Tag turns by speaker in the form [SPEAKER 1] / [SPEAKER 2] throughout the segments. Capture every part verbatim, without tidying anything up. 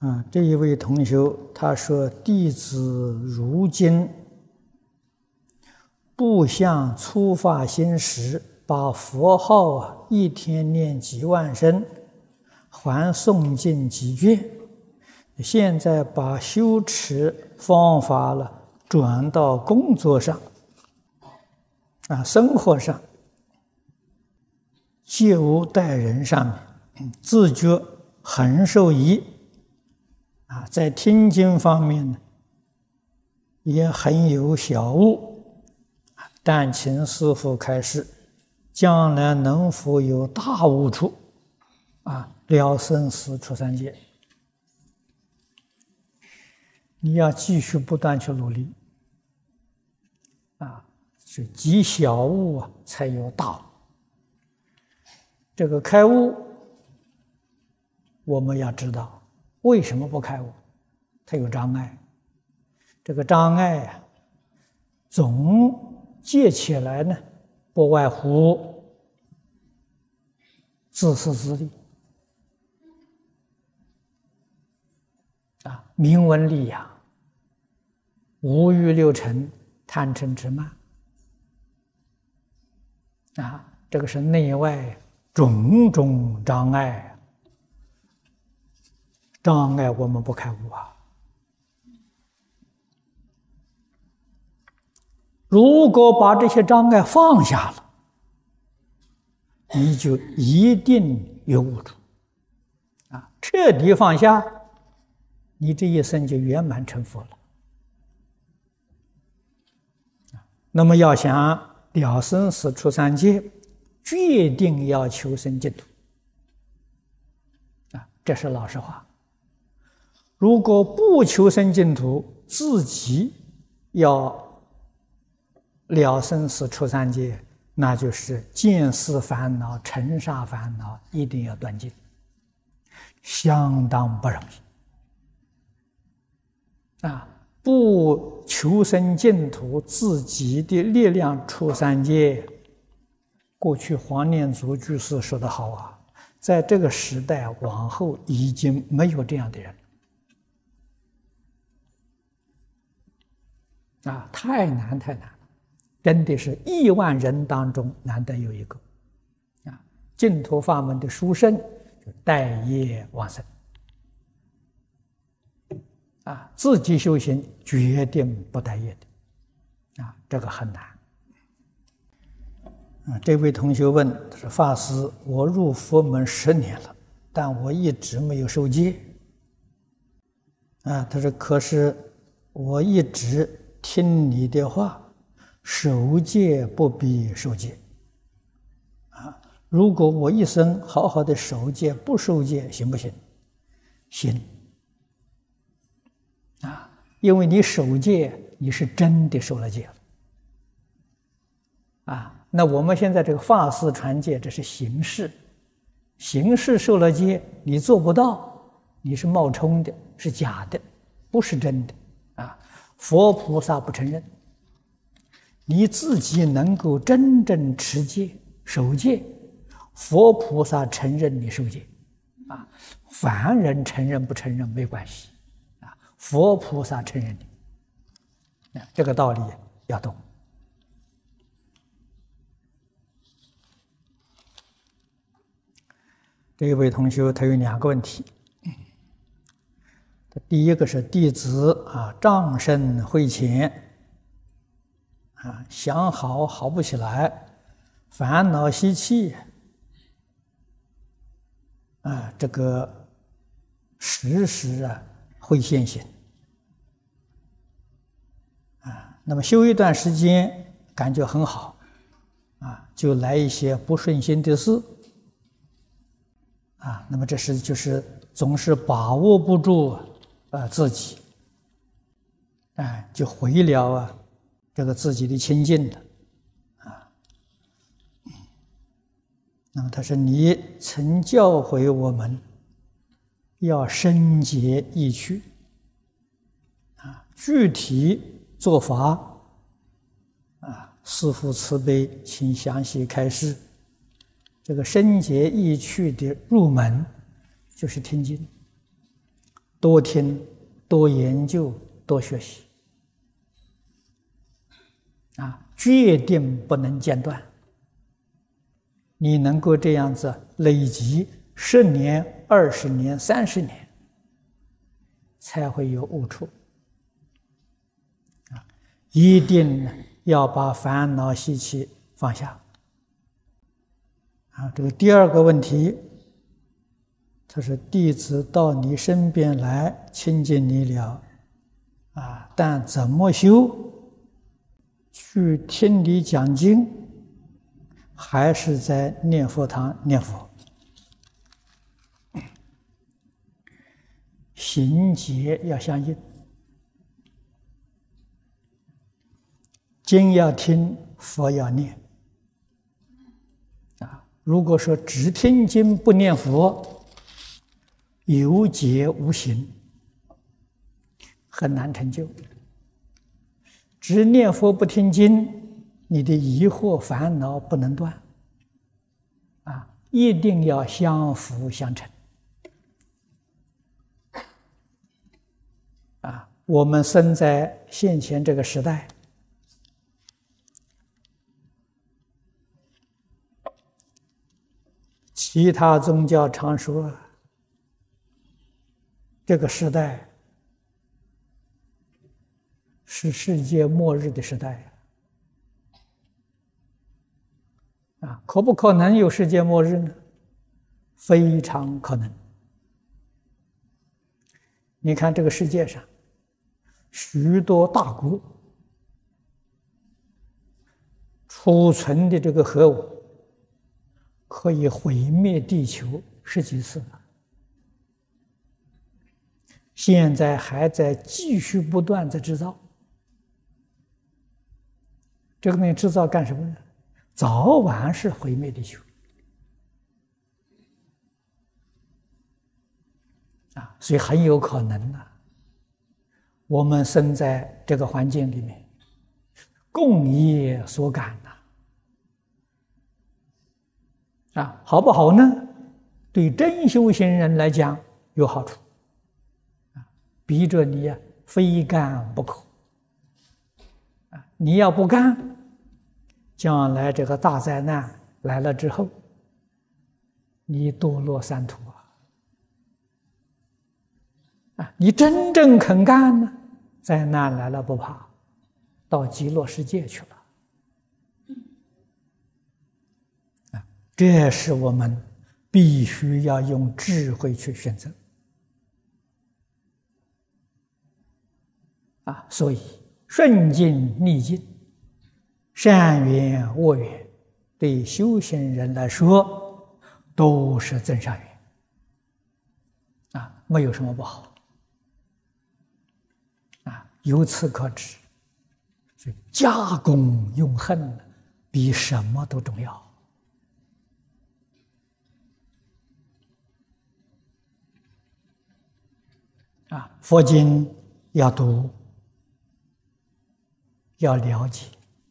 [SPEAKER 1] 啊，这一位同学他说：“弟子如今不像初发心时，把佛号啊一天念几万声，还诵经几卷。现在把修持方法了转到工作上，啊，生活上，接物待人上面，自觉很受益。啊，在听经方面呢，也很有小悟，但请师父开示，将来能否有大悟处？啊，了生死出三界。你要继续不断去努力，啊，是积小悟啊，才有大悟。这个开悟，我们要知道。为什么不开悟？它有障碍。这个障碍啊，总结起来呢，不外乎自私自利啊，名闻利养、五欲六尘、贪嗔痴慢啊，这个是内外种种障碍。障碍我们不开悟啊！如果把这些障碍放下了，你就一定有悟处啊！彻底放下，你这一生就圆满成佛了。那么要想了生死出三界，决定要求生净土啊！这是老实话。如果不求生净土，自己要了生死出三界，那就是见思烦恼、尘沙烦恼一定要断尽，相当不容易啊！不求生净土，自己的力量出三界。过去黄念祖居士说得好啊，在这个时代往后已经没有这样的人。啊，太难太难了，真的是亿万人当中难得有一个。啊，净土法门的殊胜就待业往生。啊，自己修行决定不待业的。啊，这个很难。啊，这位同学问：“他说法师，我入佛门十年了，但我一直没有受戒。”啊，他说：“可是我一直听你的话，守戒不必受戒。啊，如果我一生好好的守戒，不受戒行不行？行。啊，因为你守戒，你是真的受了戒了。啊，那我们现在这个法师传戒，这是形式，形式受了戒，你做不到，你是冒充的，是假的，不是真的。啊。佛菩萨不承认，你自己能够真正持戒守戒，佛菩萨承认你受戒，啊，凡人承认不承认没关系，啊，佛菩萨承认你，啊，这个道理要懂。这一位同学他有两个问题。第一个是弟子啊，障深慧浅，啊，想好好不起来，烦恼习气，啊，这个时时啊会现行，啊，那么修一段时间感觉很好，啊，就来一些不顺心的事，啊，那么这是就是总是把握不住。啊，自己，哎，就毁了啊，这个自己的清净了，啊。那么他说：“你曾教诲我们，要深解意趣，啊，具体做法，啊，师父慈悲，请详细开示。这个深解意趣的入门，就是听经。” 多听、多研究、多学习，啊，决定不能间断。你能够这样子累积十年、二十年、三十年，才会有悟处。啊，一定要把烦恼习气放下。啊，这个第二个问题。他说：“弟子到你身边来亲近你了，啊，但怎么修？去听你讲经，还是在念佛堂念佛？行解要相应，经要听，佛要念。啊，如果说只听经不念佛，有解无行，很难成就。只念佛不听经，你的疑惑烦恼不能断。啊，一定要相辅相成。啊，我们生在现前这个时代，其他宗教常说，这个时代是世界末日的时代啊！可不可能有世界末日呢？非常可能。你看这个世界上，许多大国储存的这个核武，可以毁灭地球十几次了。现在还在继续不断在制造，这个东西制造干什么呢？早晚是毁灭地球啊！所以很有可能呢、啊，我们生在这个环境里面，共业所感呐、啊，啊，好不好呢？对真修行人来讲有好处。逼着你呀、啊，非干不可啊！你要不干，将来这个大灾难来了之后，你堕落三途啊！啊，你真正肯干呢，灾难来了不怕，到极乐世界去了。啊，这是我们必须要用智慧去选择。啊，所以顺境逆境、善缘恶缘，对修行人来说都是增上缘啊，没有什么不好啊。由此可知，所以加功用恨比什么都重要啊。佛经要读。要了解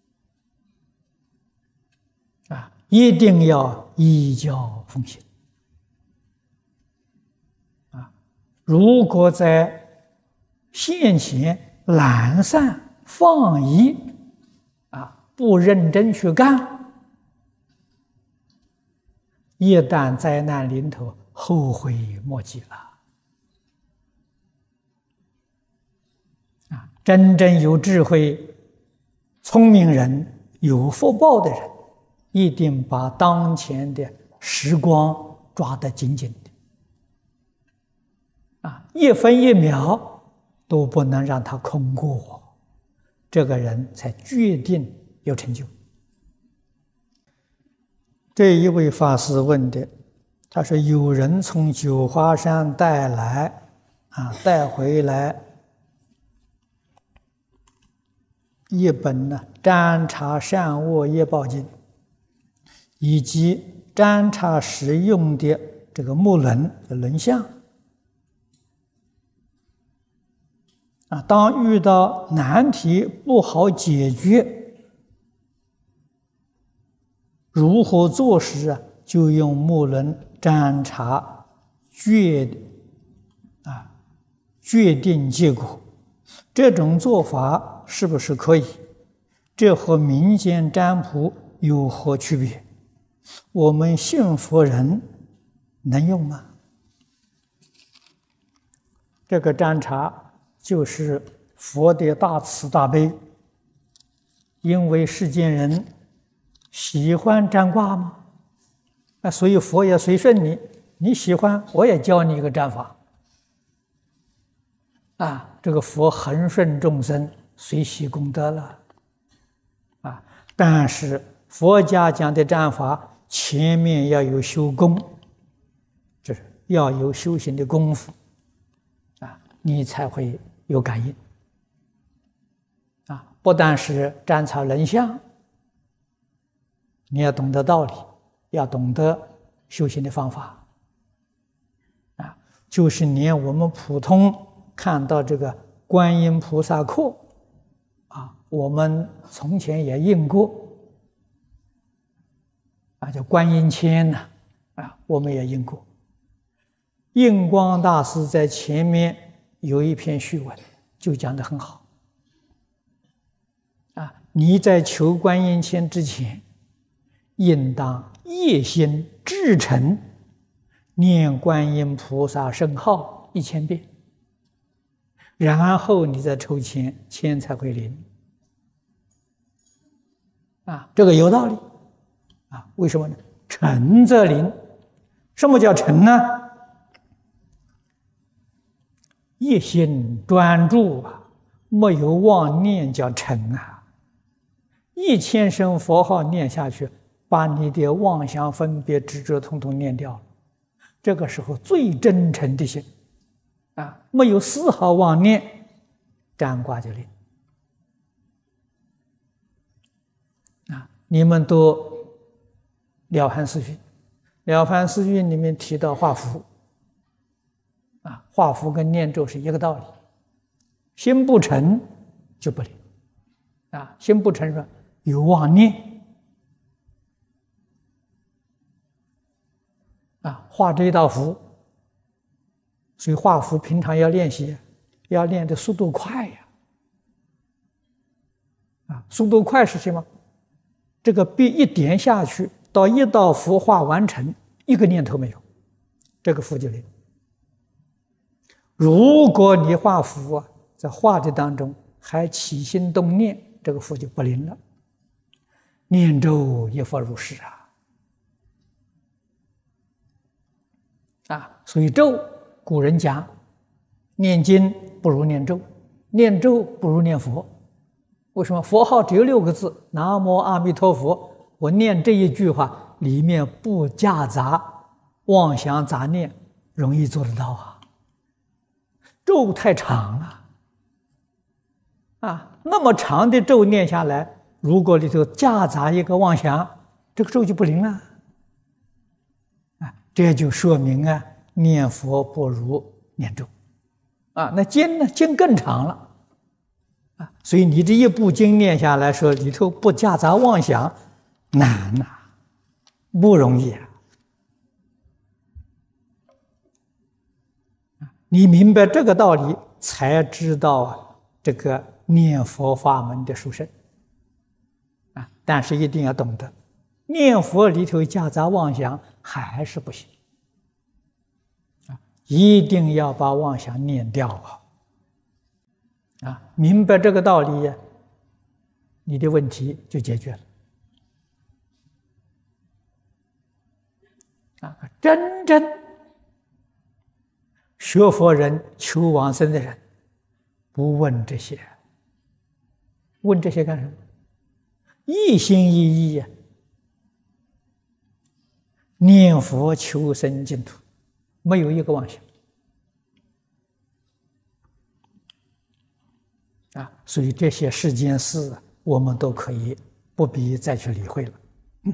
[SPEAKER 1] 啊，一定要依教奉行啊！如果在现前懒散放逸啊，不认真去干，一旦灾难临头，后悔莫及了啊！真正有智慧。聪明人、有福报的人，一定把当前的时光抓得紧紧的，啊，一分一秒都不能让它空过，这个人才决定有成就。这一位法师问的，他说：“有人从九华山带来，啊，带回来。”一本呢，占察善恶业报经，以及占察使用的这个木轮的轮相啊，当遇到难题不好解决，如何做时啊？就用木轮占察觉啊决定结果，这种做法是不是可以？这和民间占卜有何区别？我们信佛人能用吗？这个占查就是佛的大慈大悲，因为世间人喜欢占卦吗？啊，所以佛也随顺你，你喜欢，我也教你一个占法。啊，这个佛恒顺众生，随喜功德了。啊，但是佛家讲的占法，前面要有修功，就是要有修行的功夫，啊，你才会有感应。啊，不但是占草人相，你要懂得道理，要懂得修行的方法。啊，就是连我们普通看到这个观音菩萨课，啊，我们从前也印过，啊，叫观音签呐，啊，我们也印过。印光大师在前面有一篇序文，就讲得很好。啊，你在求观音签之前，应当夜心至诚念观音菩萨圣号一千遍。然后你再抽签，签才会灵。啊，这个有道理。啊，为什么呢？诚则灵。什么叫诚呢？一心专注啊，没有妄念叫诚啊。一千声佛号念下去，把你的妄想分别执着统统念掉了。这个时候最真诚的心。啊，没有丝毫妄念，占卦就灵。啊，你们读《了凡四训》，《了凡四训》里面提到画符，啊，画符跟念咒是一个道理。心不诚就不灵，啊，心不诚说有妄念，啊，画这一道符。所以画符平常要练习，要练的速度快呀！啊，速度快是什么？这个笔一点下去，到一道符画完成，一个念头没有，这个符就灵。如果你画符啊，在画的当中还起心动念，这个符就不灵了。念咒亦复如是啊！啊，所以咒。古人讲，念经不如念咒，念咒不如念佛。为什么？佛号只有六个字，南无阿弥陀佛。我念这一句话，里面不夹杂妄想杂念，容易做得到啊。咒太长了，啊，那么长的咒念下来，如果里头夹杂一个妄想，这个咒就不灵了。啊，这就说明啊。念佛不如念咒，啊，那经呢？经更长了，啊，所以你这一部经念下来说里头不夹杂妄想，难呐、啊，不容易啊。你明白这个道理，才知道啊，这个念佛法门的殊胜啊。但是一定要懂得，念佛里头夹杂妄想还是不行。一定要把妄想念掉啊！啊，明白这个道理呀，你的问题就解决了。啊，真正学佛人、求往生的人，不问这些，问这些干什么？一心一意呀，念佛求生净土。没有一个妄想啊，所以这些世间事我们都可以不必再去理会了。嗯，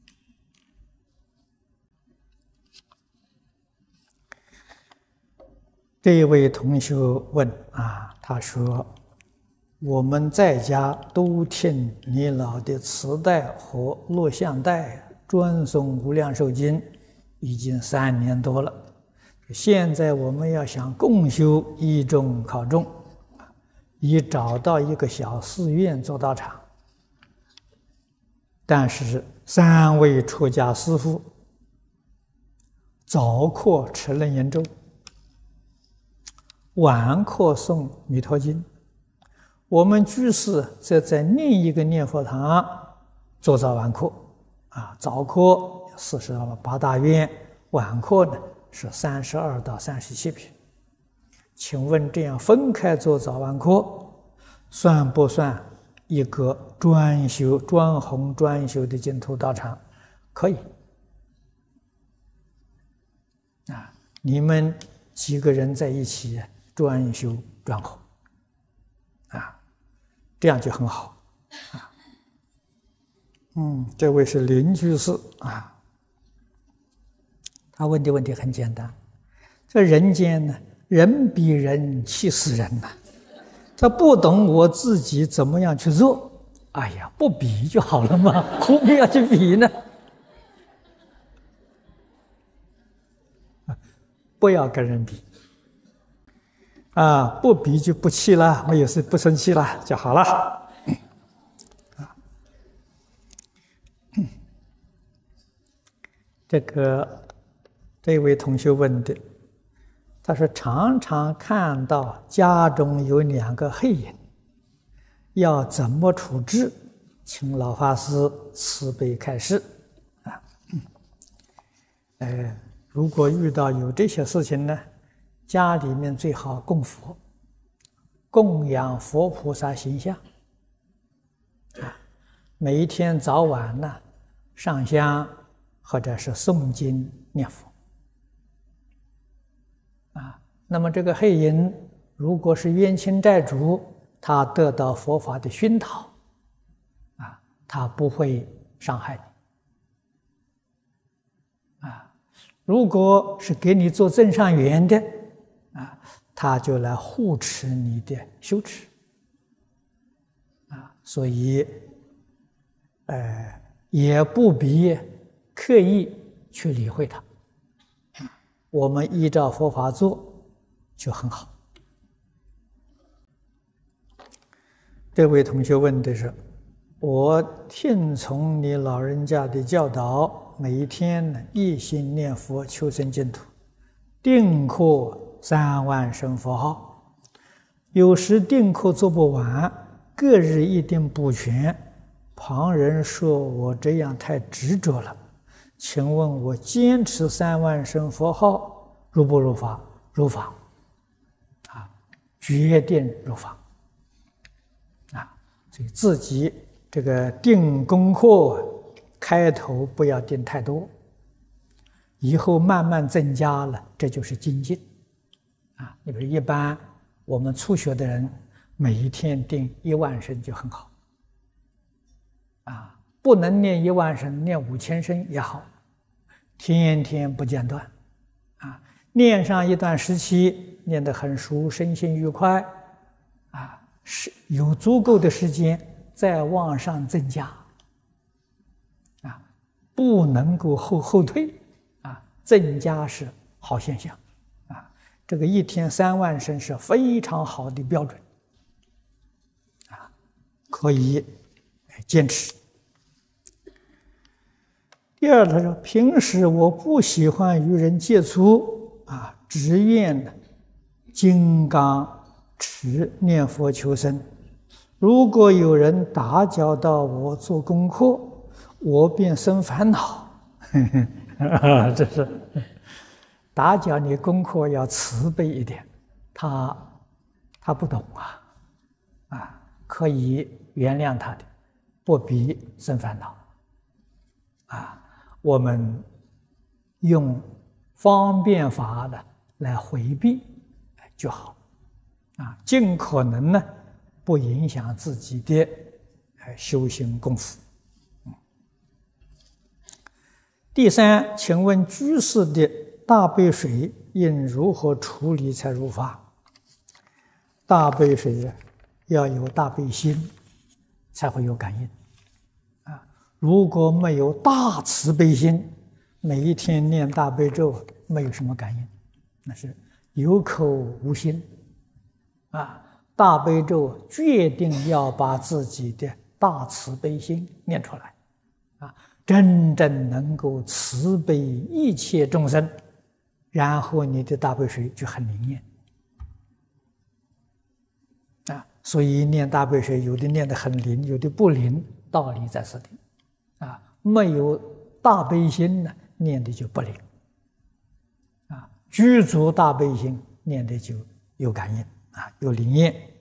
[SPEAKER 1] 这一位同学问啊，他说：“我们在家都听你老的磁带和录像带专诵《无量寿经》，已经三年多了。” 现在我们要想共修一众考中，已找到一个小寺院做道场，但是三位出家师父早课持楞严咒，晚课诵弥陀经，我们居士则在另一个念佛堂做早晚课，啊，早课四十八大愿，晚课呢是三十二到三十七品。请问这样分开做早晚课，算不算一个专修、专弘、专修的净土道场？可以。啊，你们几个人在一起专修专弘，啊，这样就很好。啊，嗯，这位是林居士啊。他问的问题很简单，这人间呢，人比人气死人呐、啊。他不懂我自己怎么样去做，哎呀，不比就好了嘛，何必要去比呢？不要跟人比，啊，不比就不气了，没有事不生气了就好了。啊，这个。这位同学问的，他说常常看到家中有两个黑影，要怎么处置？请老法师慈悲开示。啊，呃，如果遇到有这些事情呢，家里面最好供佛，供养佛菩萨形象。啊，每一天早晚呢，上香或者是诵经念佛。啊，那么这个黑影如果是冤亲债主，他得到佛法的熏陶，啊，他不会伤害你。啊，如果是给你做正上缘的，啊，他就来护持你的修持。啊，所以，呃，也不必刻意去理会他。我们依照佛法做就很好。这位同学问的是：我听从你老人家的教导，每一天呢一心念佛求生净土，定课三万声佛号，有时定课做不完，各日一定补全。旁人说我这样太执着了。请问我坚持三万声佛号入不入法？入法，啊，决定入法，啊，所以自己这个定功课开头不要定太多，以后慢慢增加了，这就是精进，啊，你比如一般我们初学的人，每一天定一万声就很好，啊。不能念一万声，念五千声也好，天天不间断，啊，念上一段时期，念得很熟，身心愉快，啊，是有足够的时间再往上增加，啊，不能够后后退，啊，增加是好现象，啊，这个一天三万声是非常好的标准，啊，可以坚持。第二，他说平时我不喜欢与人接触，啊，只愿呢金刚持念佛求生。如果有人打搅到我做功课，我便生烦恼。啊，这是打搅你功课要慈悲一点，他他不懂啊，啊，可以原谅他的，不必生烦恼，啊。我们用方便法的来回避就好，啊，尽可能呢不影响自己的修行功夫。第三，请问居士的大杯水应如何处理才如法？大杯水要有大悲心，才会有感应。如果没有大慈悲心，每一天念大悲咒没有什么感应， 那是有口无心啊。大悲咒决定要把自己的大慈悲心念出来啊，真正能够慈悲一切众生，然后你的大悲水就很灵验啊。所以念大悲水，有的念得很灵，有的不灵，道理在此地啊。没有大悲心呢，念的就不灵啊。具足大悲心，念的就有感应啊，有灵验。